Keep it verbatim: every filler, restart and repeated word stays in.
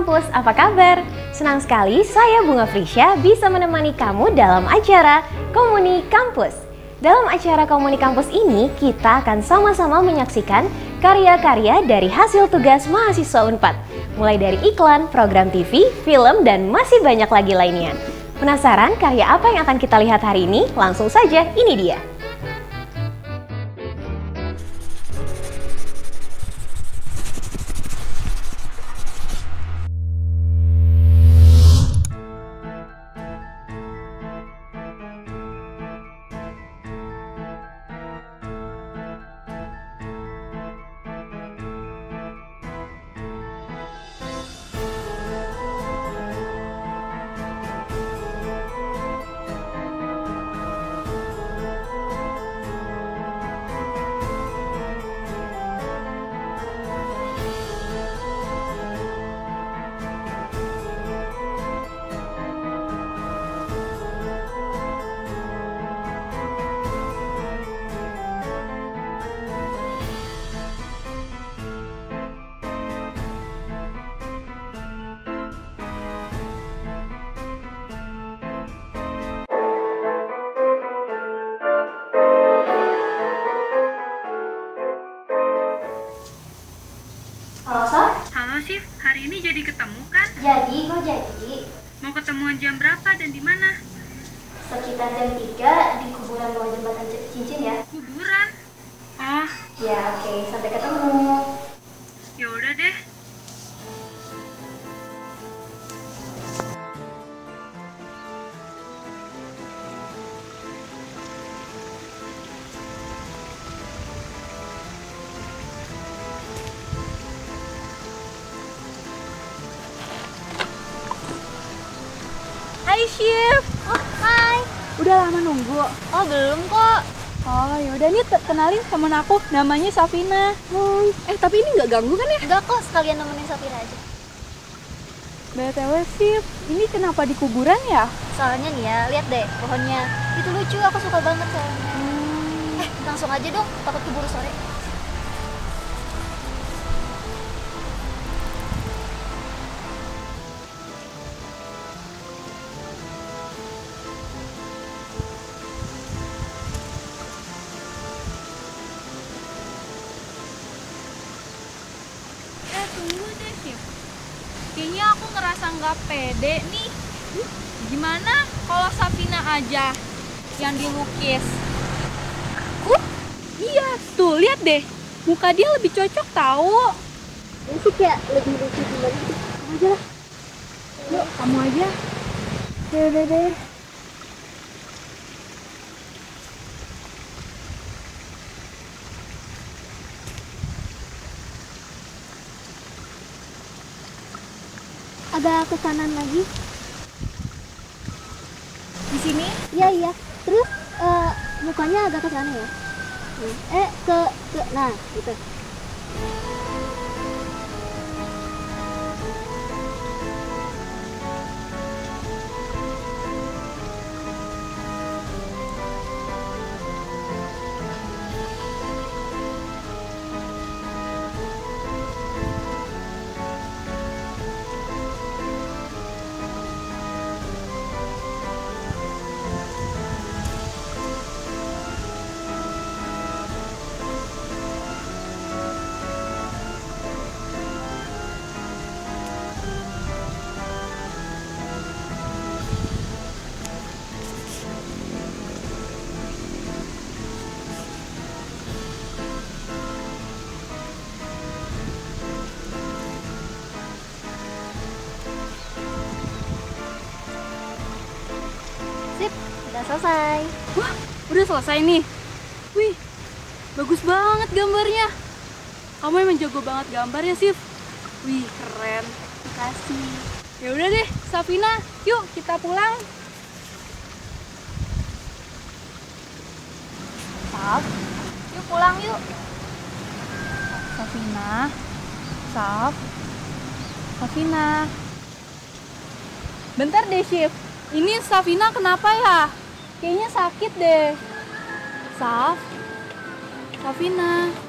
Kampus, apa kabar? Senang sekali saya Bunga Frisya bisa menemani kamu dalam acara Komuni Kampus. Dalam acara Komuni Kampus ini, kita akan sama-sama menyaksikan karya-karya dari hasil tugas mahasiswa Unpad. Mulai dari iklan, program T V, film, dan masih banyak lagi lainnya. Penasaran karya apa yang akan kita lihat hari ini? Langsung saja, ini dia. Halo, Sof. Halo, Sif. Hari ini jadi ketemu kan? Jadi, kok jadi? Mau ketemuan jam berapa dan di mana? Sekitar jam tiga di kuburan bawah jembatan cincin ya? Kuburan? Ah, Ya, oke. Sampai ketemu. ya udah deh. Hai Syif. Oh, hai. Udah lama nunggu. Oh, belum kok. Oh yaudah nih te- kenalin temen aku, namanya Safina. Hai. Eh tapi ini nggak ganggu kan ya? Enggak kok, sekalian nemenin Safira aja. B T W Syif, ini kenapa di kuburan ya? Soalnya nih ya, lihat deh pohonnya. Itu lucu, aku suka banget soalnya. Hmm. Eh, langsung aja dong, takut keburu sore. Eh, tunggu deh, Sif. Kayaknya aku ngerasa nggak pede nih. Gimana kalau Safina aja yang dilukis? Aku? Iya, tuh lihat deh. Muka dia lebih cocok tahu. Ini sih kayak lebih lucu gimana gitu. Kamu aja lah. Yuk, kamu aja. Ya udah deh. Agak ke kanan lagi. Di sini? Iya, iya. Terus eh, mukanya agak ke sana ya. Eh, ke ke nah, gitu. Sip, udah selesai. Wah, udah selesai nih. Wih, bagus banget gambarnya. Kamu emang jago banget gambarnya, Sif. Wih, keren. Makasih. Ya udah deh, Safina, yuk kita pulang. Saf, yuk pulang yuk. Safina, Saf, Safina. Bentar deh, Syif. Ini Safina kenapa ya? Kayaknya sakit deh. Saf, Safina.